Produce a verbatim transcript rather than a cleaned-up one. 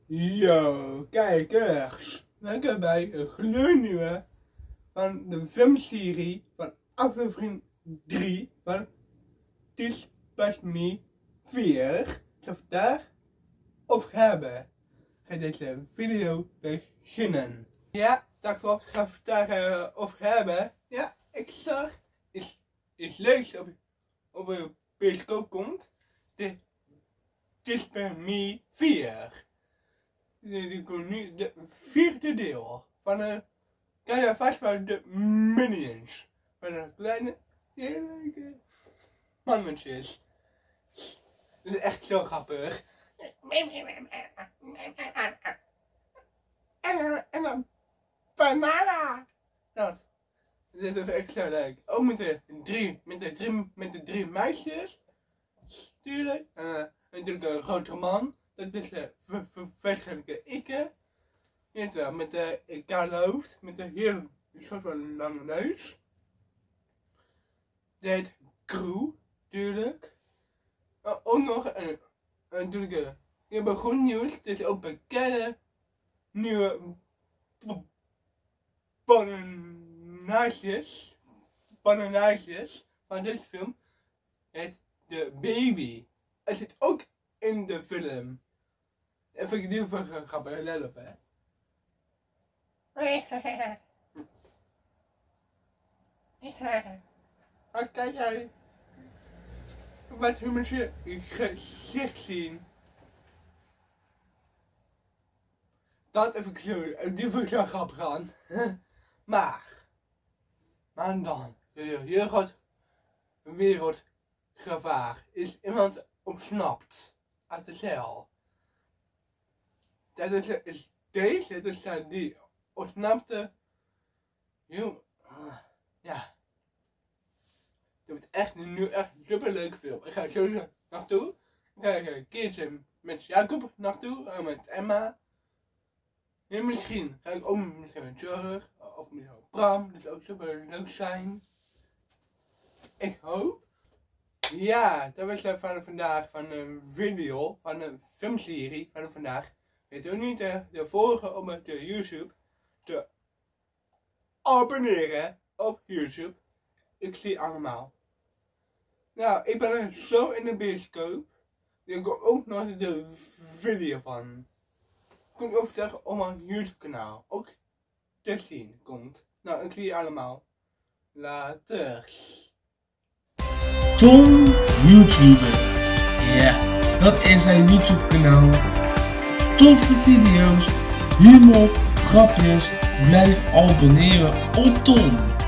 Yo, kijkers, welkom bij een gloednieuwe van de filmserie van aflevering drie van Tis Pas Me vier. Ik ga vandaag over hebben. Ik ga deze video beginnen. Ja, dat klopt, ik ga vandaag uh, over hebben. Ja, ik zag iets, iets leuks op, op een bioscoop komt. De Tis Pas Me vier. Die komt nu de vierde deel van de, kan je vast van de Minions. Van de kleine, heerlijke mannetjes. Dat is echt zo grappig. En, en een banana. Dat. Dit is echt zo leuk. Ook met de drie, met de drie, met de drie meisjes. Tuurlijk. Uh, natuurlijk een grotere man. Dat is de verschillende ikke. Je wel, met de kale hoofd, met een heel soort van lange neus. Dat heet Crew, tuurlijk. Uh, ook nog een, een natuurlijk, je hebt goed nieuws, het is ook bekende nieuwe personages, personages van deze film. Het heet The Baby. Het zit ook in de film. Even nieuw van grappig, let op hè. Wat kijk jij? Wat hun mensen gezicht zien. Dat even zo, die vind ik zo grappig aan. Maar, maar dan, heel groot wereldgevaar. Is iemand ontsnapt uit de cel. Dat is, is deze, dus die ontsnapte. Heel, uh, ja. Dat wordt echt nu echt een super leuk film. Ik ga er sowieso naartoe. Ik ga een keertje met Jacob naartoe, en met Emma. En misschien ga ik ook misschien met Jorg of met Bram. Dat zou ook super leuk zijn. Ik hoop. Ja, dat was het van vandaag, van een video, van een filmserie van vandaag. Vergeet ook niet de, de volgen op de YouTube te abonneren op YouTube. Ik zie allemaal. Nou, ik ben er zo in de bioscoop. Ik kom ook nog de video van. Komt ook vandaag op mijn YouTube kanaal. Ook te zien komt. Nou, ik zie je allemaal. Later. Tom YouTuber. Ja, dat is zijn YouTube kanaal. Toffe video's, humor, grapjes. Blijf abonneren op Tom.